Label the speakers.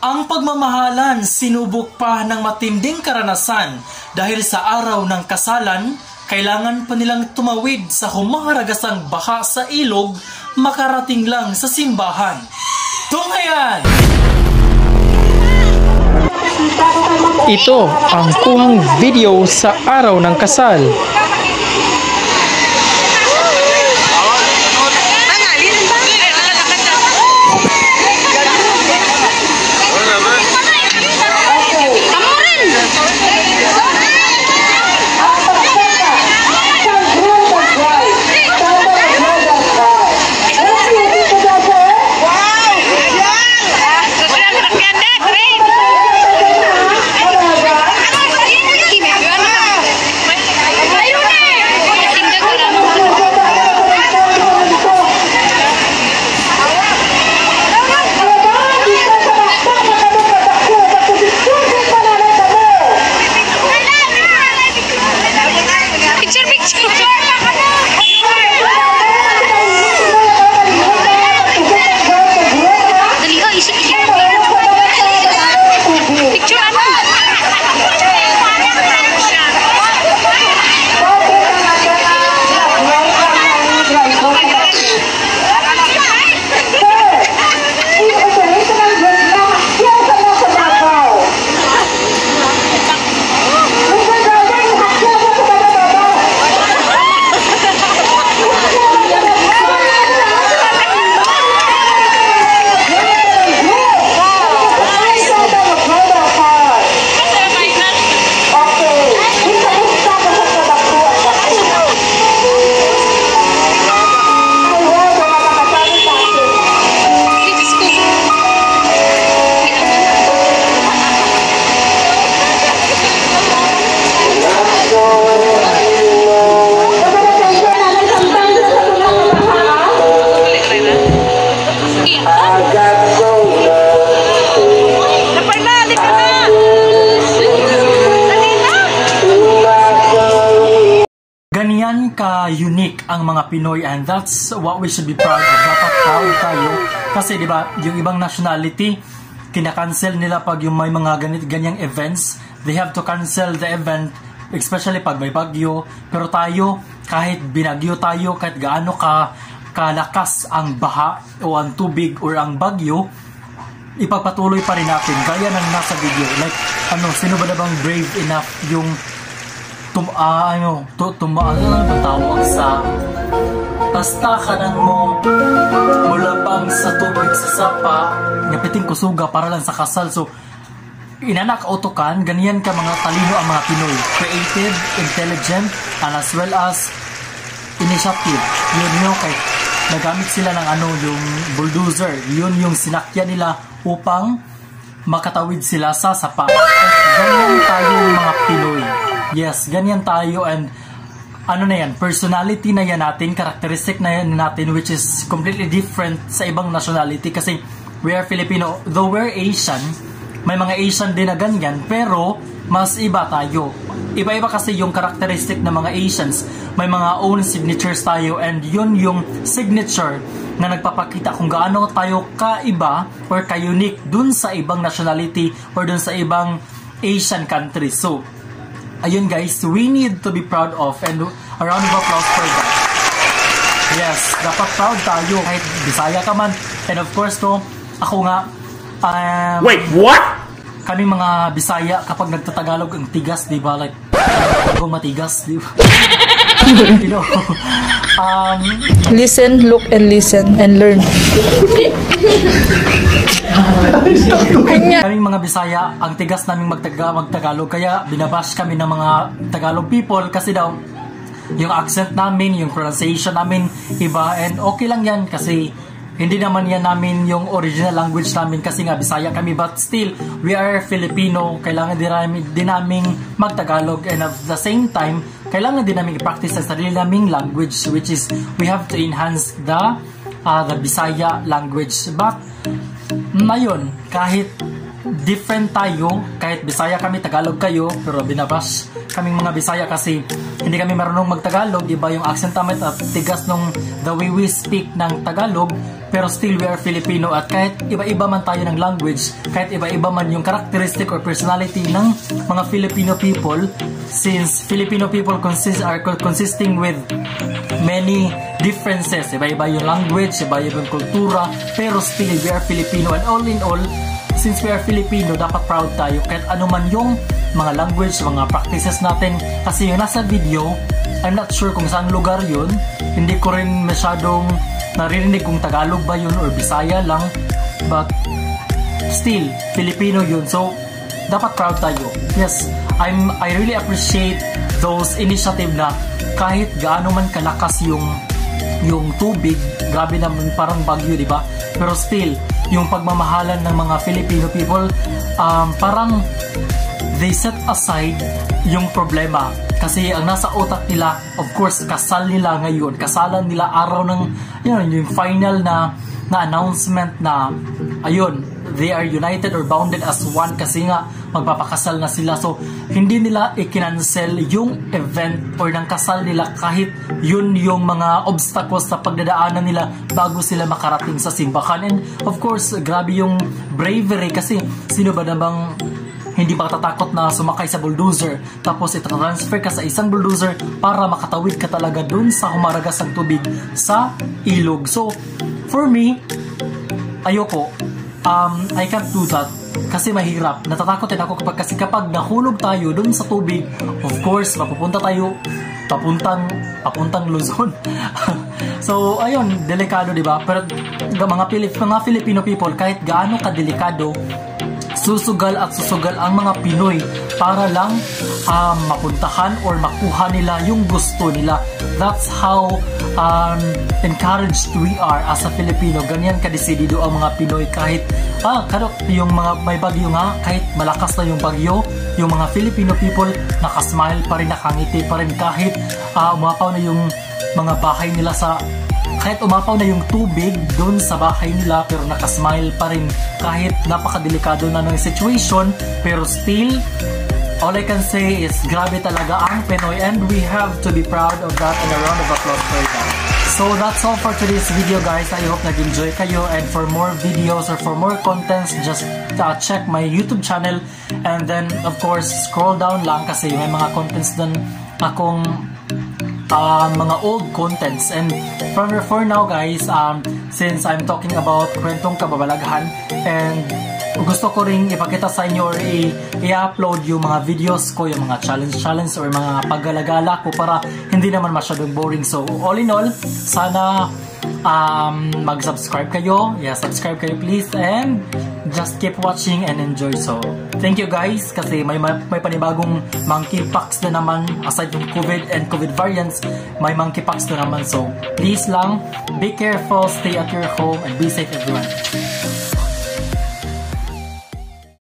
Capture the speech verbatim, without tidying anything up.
Speaker 1: Ang pagmamahalan sinubok pa ng matinding karanasan dahil sa araw ng kasalan, kailangan pa nilang tumawid sa humaharagasang baha sa ilog makarating lang sa simbahan. Tunghayan!
Speaker 2: Ito ang kuhang video sa araw ng kasal.
Speaker 1: Ganyan ka-unique ang mga Pinoy, and that's what we should be proud of. Dapat proud tayo kasi diba, yung ibang nationality, kinakancel nila pag yung may mga ganit, ganyang events. They have to cancel the event, especially pag may bagyo. Pero tayo, kahit binagyo tayo, kahit gaano ka kalakas ang baha o ang tubig or ang bagyo, ipagpatuloy pa rin natin gaya ng nasa video. Like, ano, sino ba na bang brave enough yung tum uh, ano, to tumaan lang tawag sa tastakanan mo mula bang sa tubig sa sapa napiting kusuga para lang sa kasal. So inanak autokan, ganyan ka mga talino ang mga Pinoy, creative, intelligent, and as well as initiative. Yun yun, kay nagamit sila ng ano, yung bulldozer, yun yung sinakyan nila upang makatawid sila sa sapa. Ganyan tayo mga Pinoy. Yes, ganyan tayo, and ano na yan, personality na yan natin, characteristic na yan natin, which is completely different sa ibang nationality kasi we are Filipino. Though we're Asian, may mga Asian din na ganyan, pero mas iba tayo. Iba-iba kasi yung characteristic ng mga Asians. May mga own signatures tayo, and yun yung signature na nagpapakita kung gaano tayo kaiba or ka-unique dun sa ibang nationality or dun sa ibang Asian countries. So, ayun guys, we need to be proud of, and a round of applause for that. Yes, dapat proud tayo kahit Bisaya ka man. And of course to, ako nga um,
Speaker 2: Wait, what?
Speaker 1: Kaming mga Bisaya kapag nagtatagalog ang tigas, di ba? Like, kung matigas, di ba? You know, um,
Speaker 3: listen, look, and listen, and learn.
Speaker 1: Kaming mga Bisaya, ang tigas naming magtaga magtagalog, kaya binabash kami ng mga Tagalog people kasi daw yung accent namin, yung pronunciation namin iba, and okay lang yan kasi hindi naman yan namin yung original language namin kasi nga Bisaya kami, but still we are Filipino, kailangan din namin, din namin magtagalog, and at the same time kailangan din namin i-practice ang sarili naming language, which is we have to enhance the uh, the Bisaya language. But ngayon, kahit different tayo, kahit Bisaya kami, Tagalog kayo, pero binabash kaming mga Bisaya kasi hindi kami marunong magtagalog, iba yung accent namin at tigas nung the way we speak ng Tagalog, pero still we are Filipino at kahit iba-iba man tayo ng language, kahit iba-iba man yung characteristic or personality ng mga Filipino people, since Filipino people consist are consisting with many differences, iba-iba yung language, iba-iba yung kultura, pero still we are Filipino, and all in all, since we are Filipino, dapat proud tayo kahit ano man yung mga language, mga practices natin. Kasi yung nasa video, I'm not sure kung saan lugar yun, hindi ko rin masyadong naririnig kung Tagalog ba yun or Bisaya lang, but still Filipino yun, so dapat proud tayo. Yes, I'm I really appreciate those initiative na kahit gaano man kalakas yung yung tubig, grabe naman parang bagyo, di ba? Pero still, yung pagmamahalan ng mga Filipino people, um, parang they set aside yung problema. Kasi ang nasa utak nila, of course, kasal nila ngayon, kasalan nila araw ng, yun, yung final na, na announcement na, ayun, they are united or bounded as one kasi nga magpapakasal na sila. So hindi nila i-cancel yung event or ng kasal nila kahit yun yung mga obstacles sa pagdadaanan nila bago sila makarating sa simbahan. And of course, grabe yung bravery kasi sino ba namang hindi ba tatakot na sumakay sa bulldozer tapos itatransfer ka sa isang bulldozer para makatawid ka talaga dun sa humaragas ng tubig sa ilog. So for me, ayoko. Um, I can't do that kasi mahirap. Natatakot din ako kapag kasi kapag nahulog tayo dun sa tubig, of course, mapupunta tayo papuntang papuntang Luzon. So, ayun, delikado, di ba? Pero mga Pilip, mga Filipino people, kahit gaano kadelikado, susugal at susugal ang mga Pinoy para lang um, mapuntahan or makuha nila yung gusto nila. That's how um, encouraged we are as a Filipino. Ganyan kadesidido ang mga Pinoy kahit ah, karot yung mga may bagyo nga, kahit malakas na yung bagyo, yung mga Filipino people nakasmile pa rin, nakangiti pa rin kahit uh, umapaw na yung mga bahay nila sa kahit umapaw na yung tubig doon sa bahay nila, pero nakasmile pa rin kahit napakadelikado na ng situation. Pero still, all I can say is grabe talaga ang Pinoy, and we have to be proud of that, and a round of applause for that. So that's all for today's video, guys. I hope nag-enjoy kayo, and for more videos or for more contents, just uh, check my YouTube channel, and then of course scroll down lang kasi may mga contents dun akong Uh, mga old contents. And for, for now, guys, um, since I'm talking about kwentong kababalaghan, and gusto ko rin ipakita sa inyo or i-upload yung mga videos ko, yung mga challenge-challenge or mga paggalagala ko para hindi naman masyadong boring. So, all in all, sana um, mag-subscribe kayo. Yeah, subscribe kayo please, and just keep watching and enjoy. So, thank you guys kasi may, may panibagong monkeypox na naman aside from COVID and COVID variants, may monkeypox na naman. So, please lang, be careful, stay at your home, and be safe everyone.